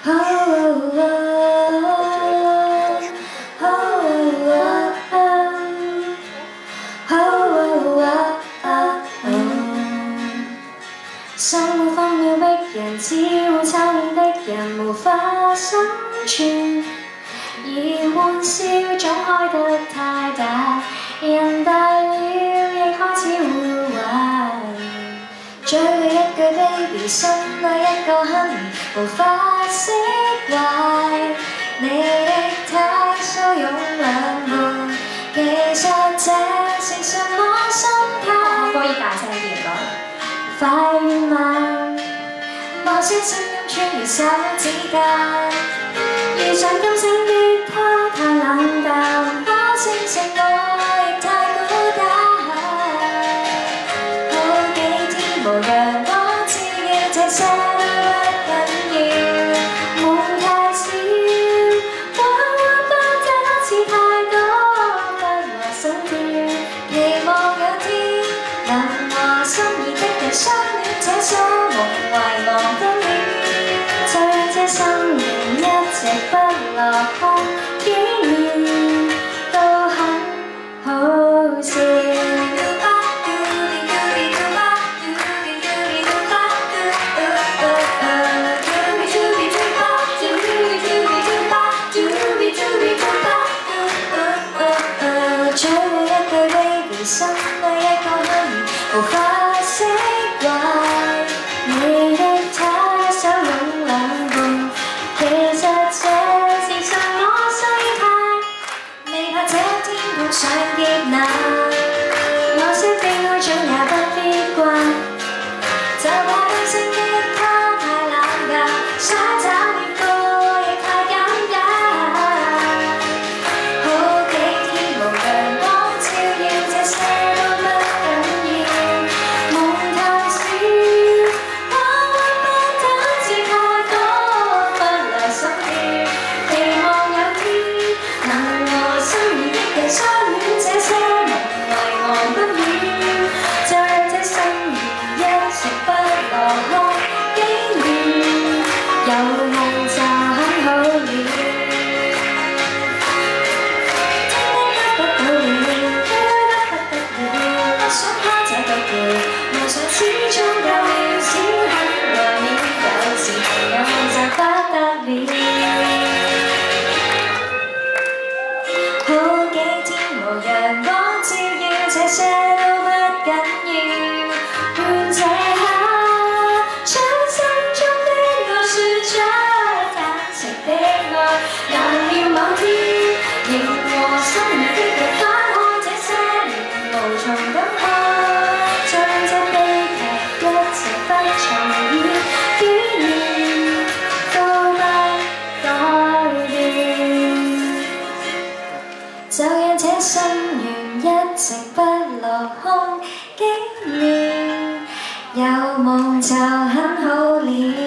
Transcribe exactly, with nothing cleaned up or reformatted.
生活荒謬逼人，只會抽煙的人無法生存，而玩笑總開得太大，人大了亦開始互壞。嘴裏一句 baby， 心裏一個 honey， 無法釋懷。你的太騷慵兩半，其實這是什麼心態？可以大聲啲唔該。快與慢，某些聲音穿越手指間，遇上金星的他太冷淡，把星星我亦太孤單。好幾天無陽光照耀，這些都不緊要，夢太少，往往覺得好似太多，不來心跳，期望有天能和心儀的人相戀，這些夢遺忘不了，就讓這生命一直不落空，幾年都很好笑。嘴裏一句 baby， 心裏一個 honey， 無法釋懷。你的他一手擁兩半，其實這是什麼心態？未怕這天碰上劫難，某些悲哀總也不必慣，就怕金星的他太冷淡，想找一個亦太簡單。好幾天無陽光照耀，這些都不緊要，夢太少，往往覺得好似太多，不來心跳，期望有天能和心儀的人相戀，這些夢遺忘不了，就讓這生命一直不落空，幾年有夢就很好了。聽得不得了，聽得不得了，不想他這個調，夢想始終有了，只很耐了，有時有夢就不得了。好幾天無陽光照耀，這些都不緊要，願這刻將心中的愛說出，坦誠的愛，難料某天仍和心儀的人分開，這些年無從感慨，就讓這悲劇一直不重演，幾年都不改變，就讓這心願一直不落空，幾年有夢就很好了。